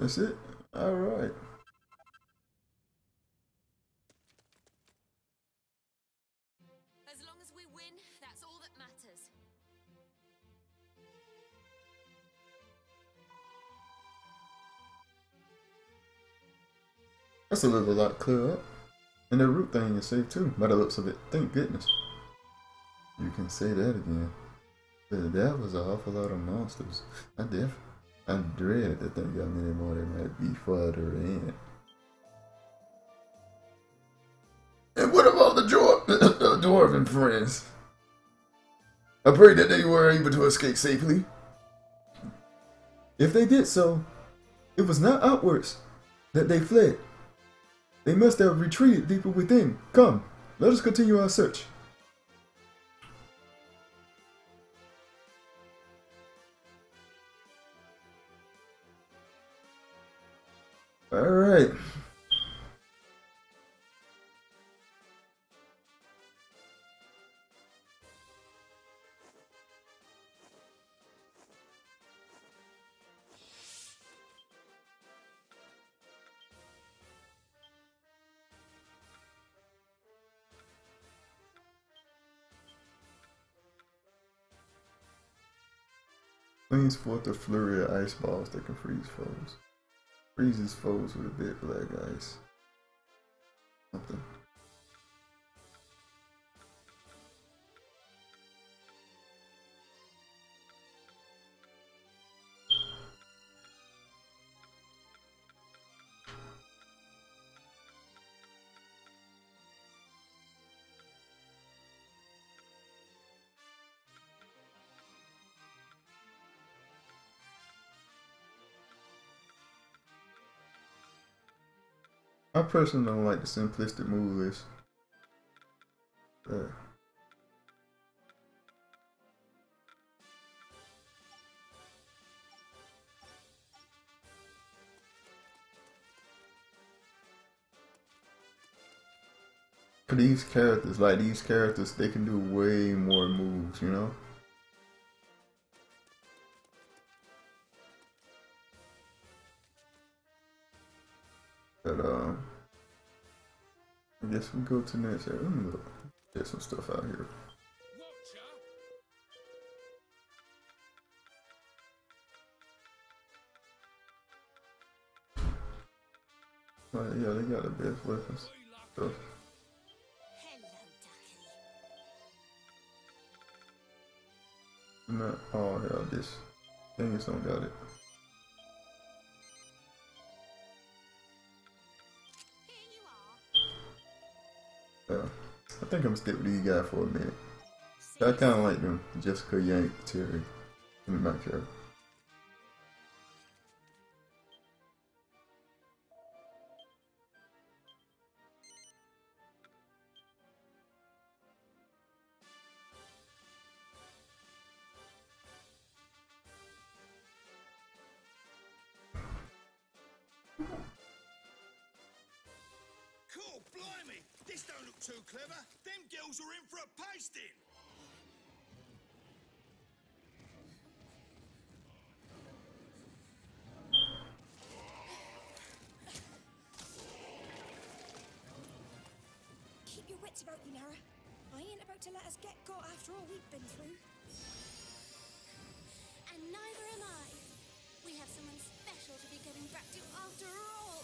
That's it? Alright. As long as we win, that's all that matters. That's a little lot clearer up. And the root thing is safe too, by the looks of it. Thank goodness. You can say that again. But that was an awful lot of monsters. I dread to think how many more there might be further in. And what about the dwarven friends? I pray that they were able to escape safely. If they did so, it was not outwards that they fled. They must have retreated deeper within. Come, let us continue our search. Alright. Flings forth a flurry of ice balls that can freeze foes. Freezes foes with a bit of black ice. Something. I personally don't like the simplistic move list. For these characters, they can do way more moves, you know? But, I guess we go to next area. Let me look. There's some stuff out here. Yeah, they got the best weapons. Stuff. Not all this. Things don't got it. Yeah, I think I'm gonna stick with these guys for a minute. I kind of like them. Jessica, Yank, Terry, and my character. Cool, blimey! This don't look too clever. Them girls are in for a pasting. Keep your wits about you, Nara. I ain't about to let us get got after all we've been through. And neither am I. We have someone special to be getting back to after all.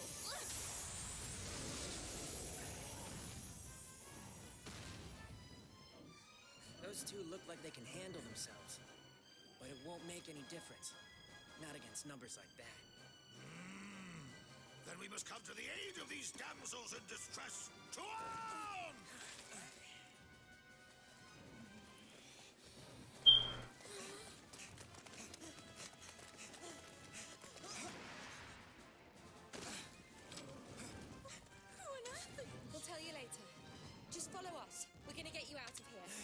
Those two look like they can handle themselves, but it won't make any difference. Not against numbers like that. Then we must come to the aid of these damsels in distress. To arms! We'll tell you later. Just follow us. We're gonna get you out of here.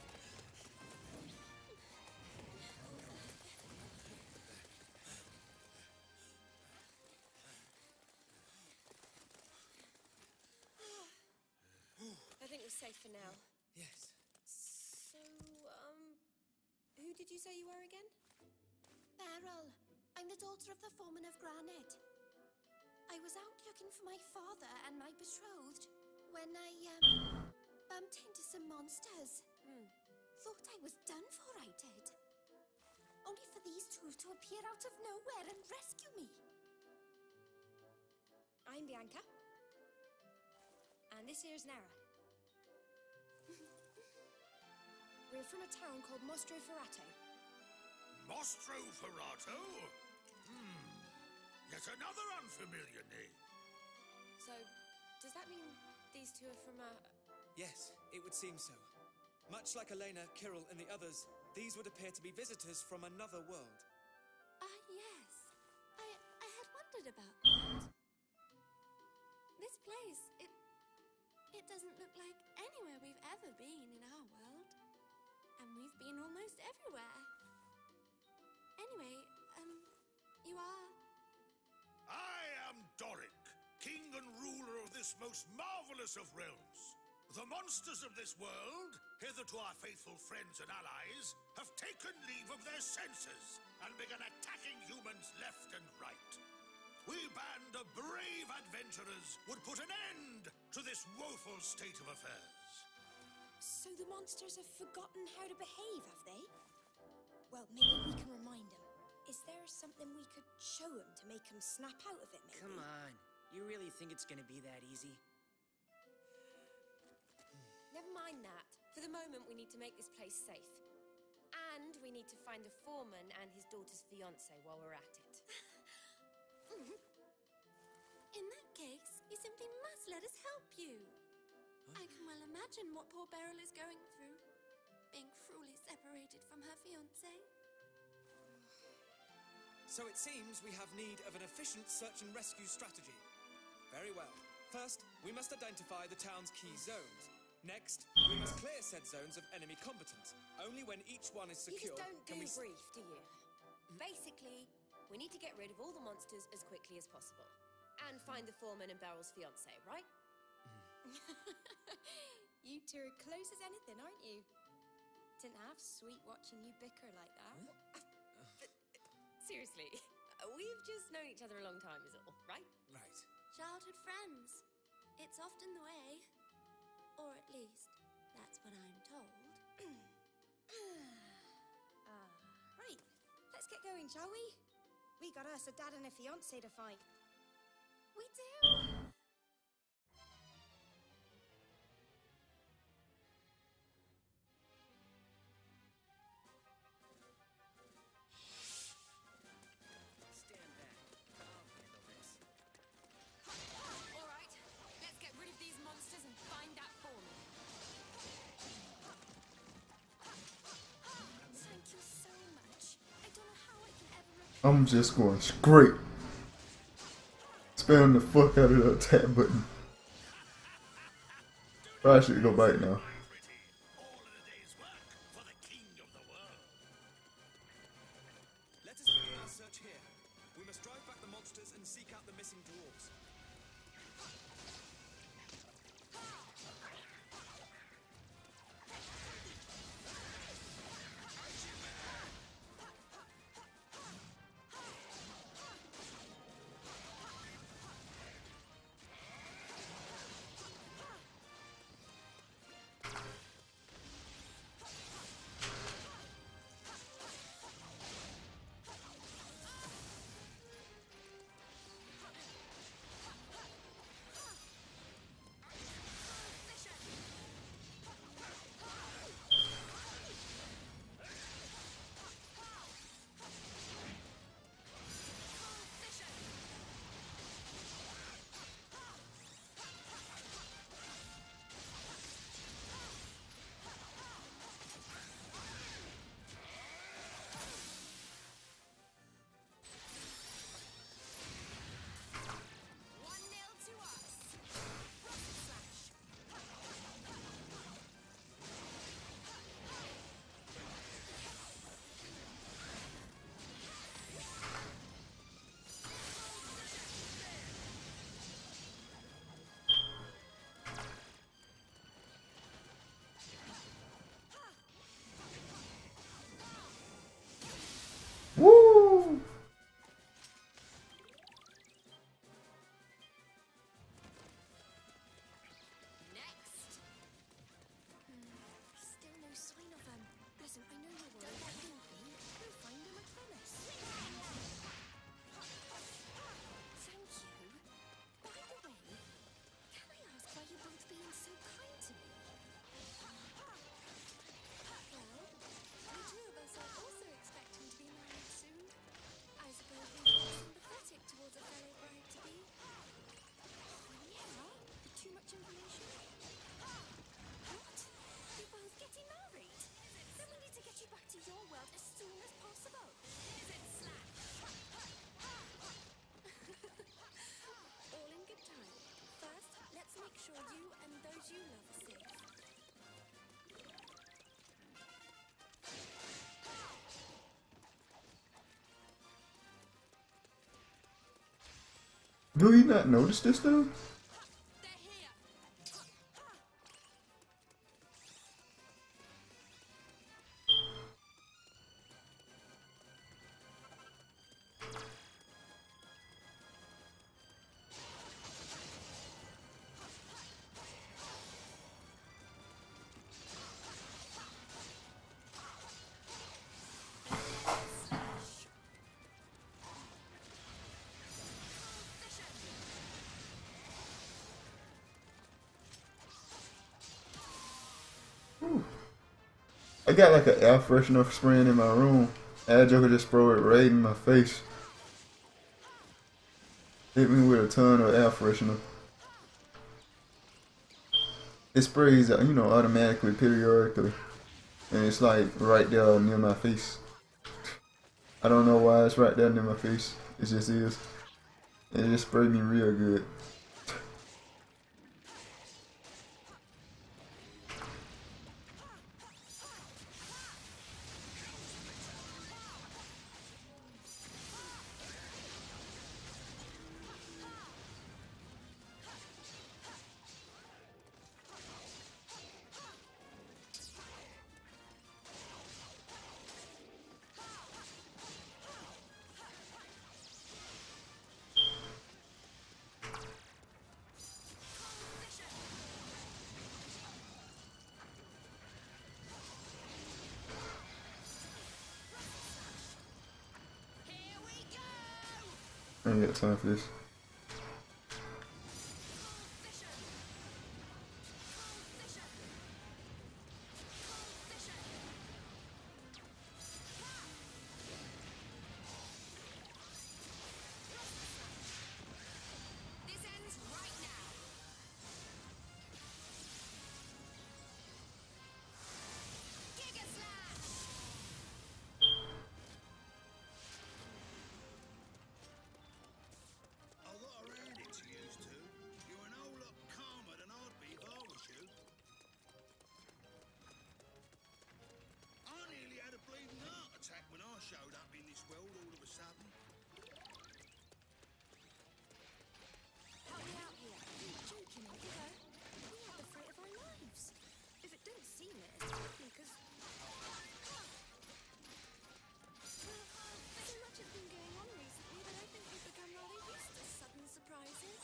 I think we're safe for now. Yes. So, who did you say you were again? Beryl. I'm the daughter of the foreman of Granite. looking for my father and my betrothed when I, bumped into some monsters. Thought I was done for, I did. Only for these two to appear out of nowhere and rescue me. I'm Bianca. And this here's Nara. We're from a town called Mostro Ferrato. Mostro Ferrato? Yet another unfamiliar name. So, does that mean these two are from a... Yes, it would seem so. Much like Elena, Kirill, and the others, these would appear to be visitors from another world. Yes. I had wondered about that. This place, it doesn't look like anywhere we've ever been in our world. And we've been almost everywhere. Anyway, you are... I am Doric, king and ruler of this most marvelous of realms. The monsters of this world, hitherto our faithful friends and allies, have taken leave of their senses and begun attacking humans left and right. We band of brave adventurers would put an end to this woeful state of affairs. So the monsters have forgotten how to behave, have they? Well, maybe we can remind them. Is there something we could show them to make them snap out of it, maybe? Come on. You really think it's gonna be that easy? Never mind that. For the moment, we need to make this place safe. And we need to find the foreman and his daughter's fiancé while we're at it. In that case, you simply must let us help you. I can well imagine what poor Beryl is going through. Being cruelly separated from her fiancé. So it seems we have need of an efficient search and rescue strategy. Very well. First, we must identify the town's key zones. Next, we must clear said zones of enemy combatants. Only when each one is You secure just don't can we... brief, do you? Basically, we need to get rid of all the monsters as quickly as possible. And find the foreman and Beryl's fiancé, right? You two are close as anything, aren't you? Didn't half sweet watching you bicker like that. Seriously, we've just known each other a long time is all, right? Right. Childhood friends. It's often the way. Or at least, that's what I'm told. Right, let's get going, shall we? We got us a dad and a fiancé to find. We do? Stand back. I'll handle this. All right, let's get rid of these monsters and find that foreman. Thank you so much. I don't know how I can ever repay. I'm just going straight. Spam the fuck out of that tab button. Probably should go back now. Pretty. All in a day's work for the king of the world. Let us begin our search here. We must drive back the monsters and seek out the missing dwarves. suppose you love a safe. Do you not notice this though? They're here. I got like an air freshener spraying in my room. That Joker just throw it right in my face. Hit me with a ton of air freshener. It sprays, you know, automatically, periodically. And it's like right there near my face. I don't know why it's right there near my face. It just is. And it just sprayed me real good. I ain't got time for this. This ends right now. Giga Slash! I got a rounding to use too. You're an whole lot calmer than I'd be if I was you. I nearly had a bleeding heart attack when I showed up in this world all of a sudden. Help me out here. You're joking, aren't you, though? We had the fright of our lives. If it don't seem it, it's probably because... So much has been going on recently that I think we've become rather used to sudden surprises.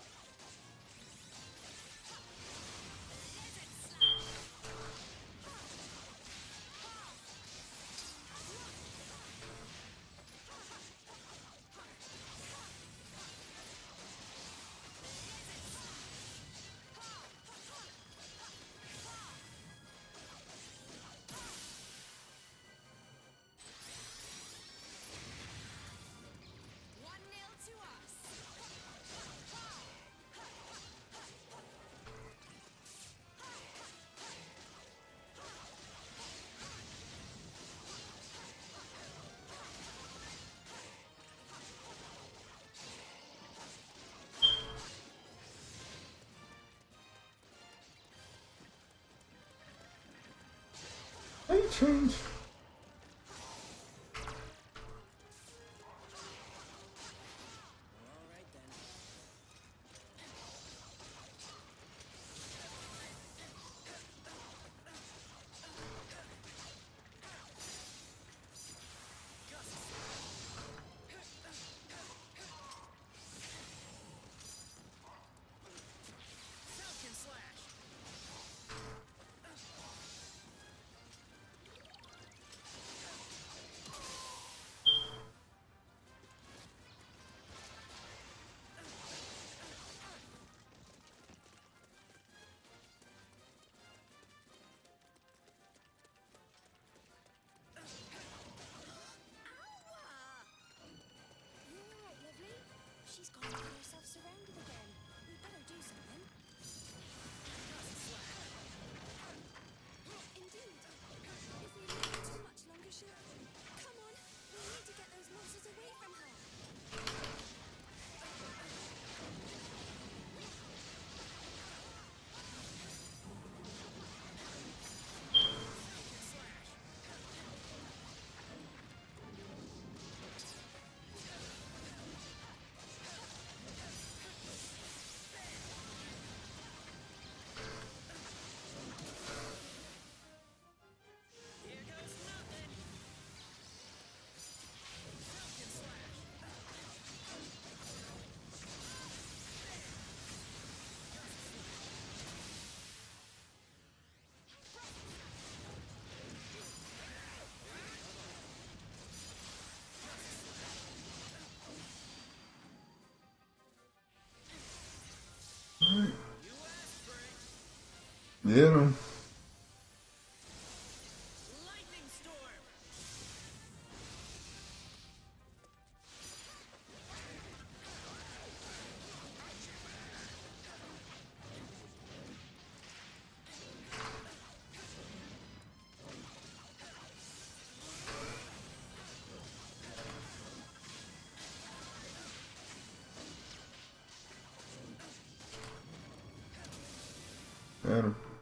How you change? All right then. Falcon Slash! Alright. Get him. Lightning storm. Got him.